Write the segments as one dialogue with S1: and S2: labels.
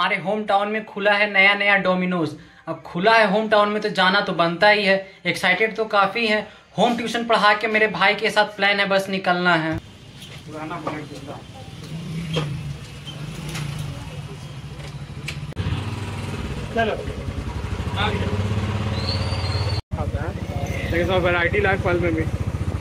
S1: हमारे home town में खुला है नया नया डोमिनोज। अब खुला है होम टाउन में तो जाना तो बनता ही है। एक्साइटेड तो काफी है। होम ट्यूशन पढ़ा के मेरे भाई के साथ प्लान है, बस निकलना है।
S2: चलो वैरायटी लाइफ फल में भी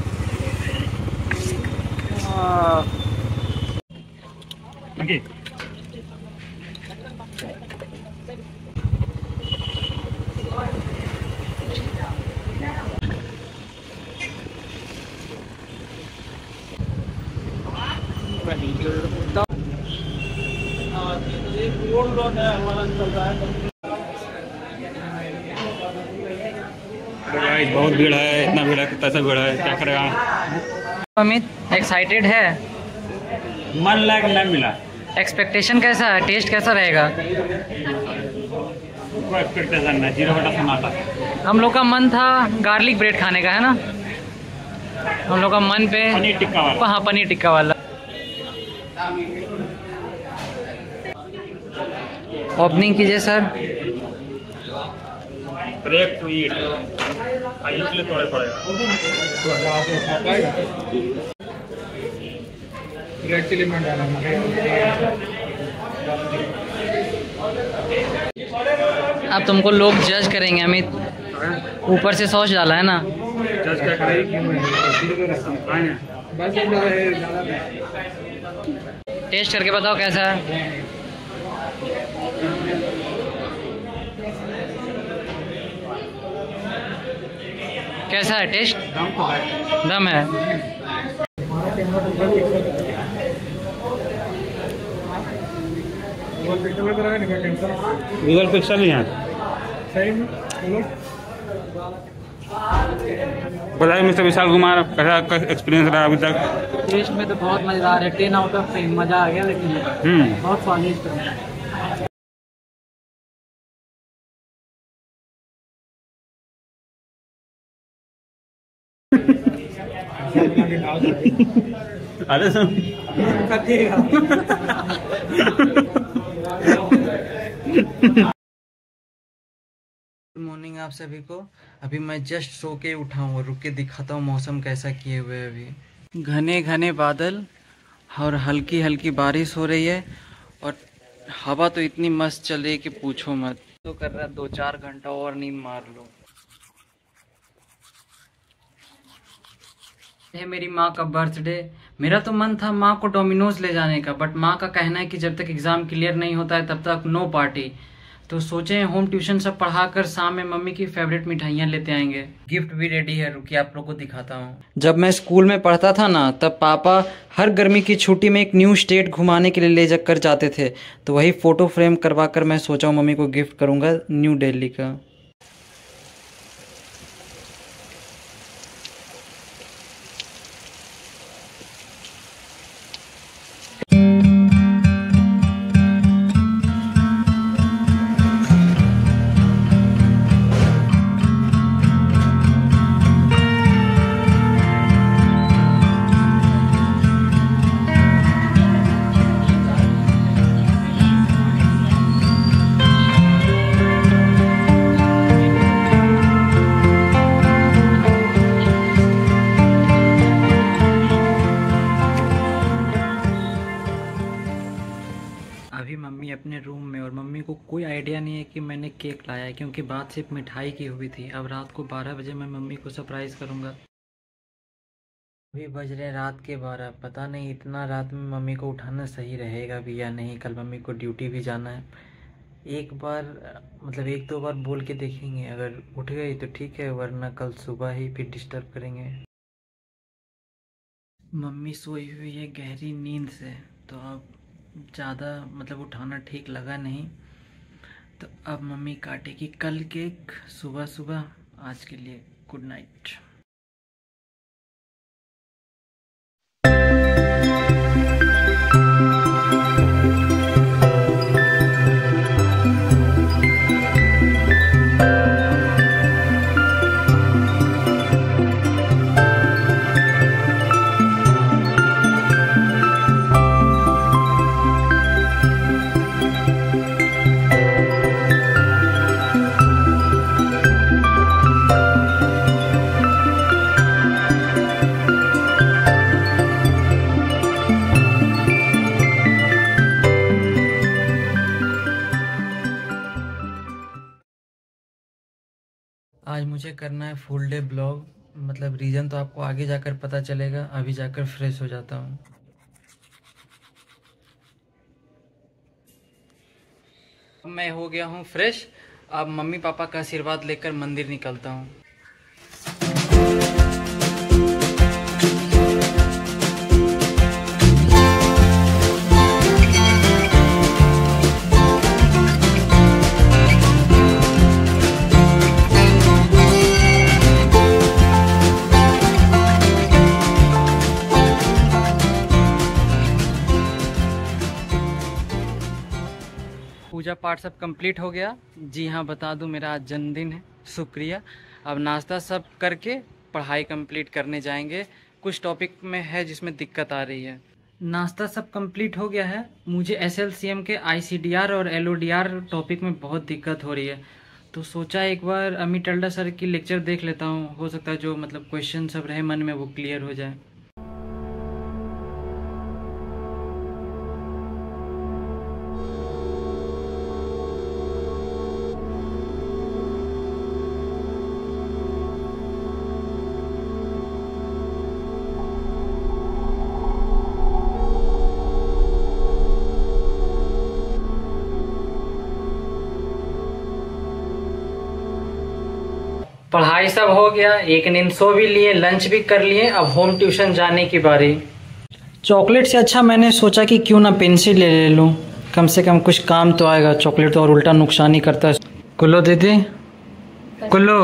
S2: बहुत भीड़ है, इतना भीड़ है, कैसा भीड़ है, क्या करेगा।
S1: अमित एक्साइटेड है?
S2: मन लायक नहीं मिला।
S1: एक्सपेक्टेशन कैसा है? टेस्ट कैसा रहेगा?
S2: कोई एक्सपेक्टेशन नहीं, 0 टमाटर।
S1: हम लोग का मन था गार्लिक ब्रेड खाने का, है ना? हम लोग का मन पे
S2: पनीर टिक्का वाला।
S1: हाँ, पनीर टिक्का वाला। ओपनिंग कीजिए सर।
S2: ब्रेक टू ईट, इसलिए थोड़े पड़ेगा। रेड चिली में डाला
S1: अब तुमको लोग जज करेंगे अमित, ऊपर से सॉस डाला है ना।
S2: जज क्या करेगी?
S1: टेस्ट करके बताओ कैसा है। कैसा है टेस्ट? दम है।
S2: गूगल पिक्सल नहीं है। बताइए मिस्टर विशाल कुमार, कैसा एक्सपीरियंस रहा अभी तक?
S1: टेस्ट में तो बहुत मज़ेदार है, 10 आउट ऑफ 10 मज़ा आ गया। लेकिन बहुत स्वादिष्ट है।
S2: अरे
S1: गुड मॉर्निंग आप सभी को। अभी मैं जस्ट सो के उठा हूँ। रुक के दिखाता हूँ मौसम कैसा किए हुए है। अभी घने घने बादल और हल्की हल्की बारिश हो रही है और हवा तो इतनी मस्त चल रही है कि पूछो मत। तो कर रहा 2-4 घंटा और नींद मार लो। है मेरी माँ का बर्थडे। मेरा तो मन था माँ को डोमिनोज ले जाने का, बट माँ का कहना है कि जब तक एग्ज़ाम क्लियर नहीं होता है तब तक नो पार्टी। तो सोचे होम ट्यूशन सब पढ़ा कर शाम में मम्मी की फेवरेट मिठाइयाँ लेते आएंगे। गिफ्ट भी रेडी है, रुकिए आप लोग को दिखाता हूँ। जब मैं स्कूल में पढ़ता था ना, तब पापा हर गर्मी की छुट्टी में एक न्यू स्टेट घुमाने के लिए ले जाकर जाते थे। तो वही फ़ोटो फ्रेम करवा कर मैं सोचा हूँ मम्मी को गिफ्ट करूँगा न्यू दिल्ली का। अभी मम्मी अपने रूम में, और मम्मी को कोई आइडिया नहीं है कि मैंने केक लाया है, क्योंकि बात सिर्फ मिठाई की हुई थी। अब रात को 12 बजे मैं मम्मी को सरप्राइज़ करूँगा। अभी बज रहे रात के 12। पता नहीं इतना रात में मम्मी को उठाना सही रहेगा भी या नहीं। कल मम्मी को ड्यूटी भी जाना है। एक बार मतलब 1-2 बार बोल के देखेंगे, अगर उठ गई तो ठीक है, वरना कल सुबह ही फिर डिस्टर्ब करेंगे। मम्मी सोई हुई है गहरी नींद से, तो अब ज़्यादा मतलब उठाना ठीक लगा नहीं। तो अब मम्मी काटेगी कल केक सुबह सुबह। आज के लिए गुड नाइट। आज मुझे करना है फुल डे ब्लॉग, मतलब रीज़न तो आपको आगे जाकर पता चलेगा। अभी जाकर फ्रेश हो जाता हूँ। मैं हो गया हूँ फ्रेश। अब मम्मी पापा का आशीर्वाद लेकर मंदिर निकलता हूँ। पूजा पाठ सब कंप्लीट हो गया। जी हाँ, बता दूं मेरा आज जन्मदिन है। शुक्रिया। अब नाश्ता सब करके पढ़ाई कंप्लीट करने जाएंगे। कुछ टॉपिक में है जिसमें दिक्कत आ रही है। नाश्ता सब कंप्लीट हो गया है। मुझे एसएलसीएम के आईसीडीआर और एलओडीआर टॉपिक में बहुत दिक्कत हो रही है, तो सोचा एक बार अमित टल्डा सर की लेक्चर देख लेता हूँ। हो सकता है जो मतलब क्वेश्चन सब रहे मन में वो क्लियर हो जाए। पढ़ाई सब हो गया, एक नींद सो भी लिए, लंच भी कर लिए। अब होम ट्यूशन जाने की बारी। चॉकलेट से अच्छा मैंने सोचा कि क्यों ना पेंसिल ले लूं, कम से कम कुछ काम तो आएगा। चॉकलेट तो और उल्टा नुकसान ही करता है। कुल्लो दीदी, कुल्लो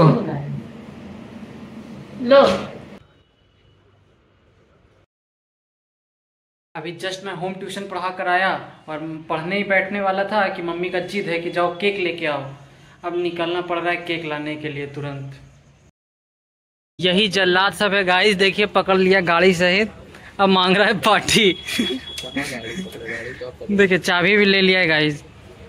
S1: लो। अभी जस्ट मैं होम ट्यूशन पढ़ा कर आया और पढ़ने ही बैठने वाला था कि मम्मी का जिद है कि जाओ केक लेके आओ। अब निकलना पड़ रहा है केक लाने के लिए तुरंत। यही जल्लाद सब है गाइस, देखिए पकड़ लिया गाड़ी सहित। अब मांग रहा है पार्टी। देखिए चाबी भी ले लिया है गाइस।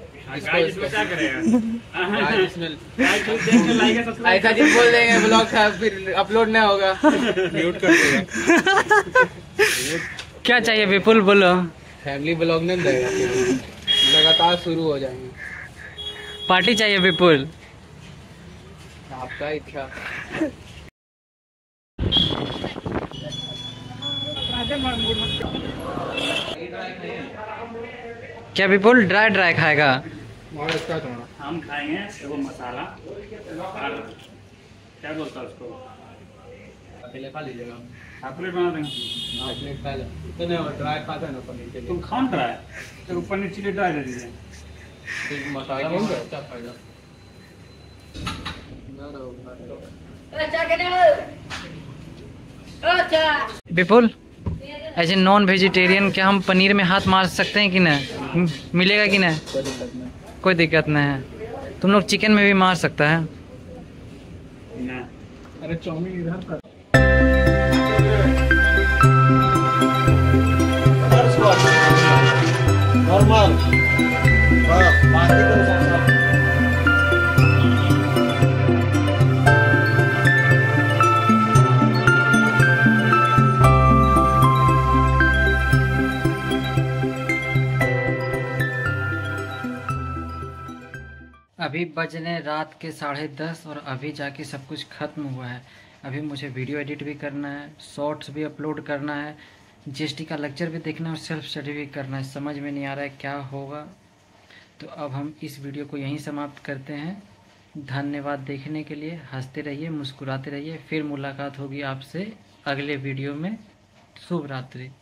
S3: ऐसा जी बोल देंगे ब्लॉग था फिर अपलोड नहीं होगा। म्यूट कर देगा।
S1: क्या चाहिए विपुल, बोलो।
S3: फैमिली ब्लॉग नहीं देगा, लगातार शुरू हो जाएंगे।
S1: पार्टी चाहिए विपुल,
S3: आपका इच्छा।
S1: क्या विपुल ड्राई ड्राई खाएगा?
S2: हम खाएंगे वो मसाला और क्या बोलता है उसको,
S3: अकेले खा लीजिएगा।
S2: हाफ प्लेट बना देंगे।
S3: अकेले खा ले तो नहीं, और ड्राई खाता है ना पनीर के लिए।
S2: तुम खाओ ड्राई, तो ऊपर नीचे चिली ड्राई दे दीजिए।
S3: मसाला हो गया क्या फायदा।
S1: Vipul as a non vegetarian क्या हम पनीर में हाथ मार सकते हैं कि नहीं? मिलेगा कि नहीं? कोई दिक्कत नहीं है। तुम लोग चिकन में भी मार सकता है।
S3: अरे चाउमीन इधर कर। नॉर्मल बाकी तो
S1: अभी बजने रात के 10:30 और अभी जाके सब कुछ खत्म हुआ है। अभी मुझे वीडियो एडिट भी करना है, शॉर्ट्स भी अपलोड करना है, जीएसटी का लेक्चर भी देखना है और सेल्फ स्टडी भी करना है। समझ में नहीं आ रहा है क्या होगा। तो अब हम इस वीडियो को यहीं समाप्त करते हैं। धन्यवाद देखने के लिए। हंसते रहिए, मुस्कुराते रहिए। फिर मुलाकात होगी आपसे अगले वीडियो में। शुभ रात्रि।